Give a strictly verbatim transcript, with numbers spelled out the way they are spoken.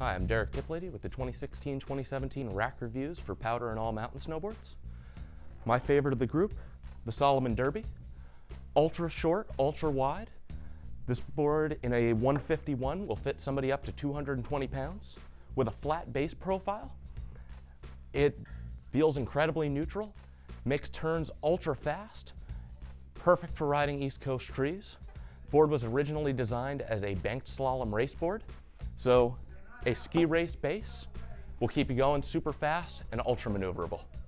Hi, I'm Derek Tiplady with the twenty sixteen twenty seventeen rack reviews for powder and all mountain snowboards. My favorite of the group, the Salomon Derby. Ultra short, ultra wide. This board in a one fifty-one will fit somebody up to two hundred twenty pounds with a flat base profile. It feels incredibly neutral, makes turns ultra fast, perfect for riding East Coast trees. The board was originally designed as a banked slalom race board, so a ski race base will keep you going super fast and ultra maneuverable.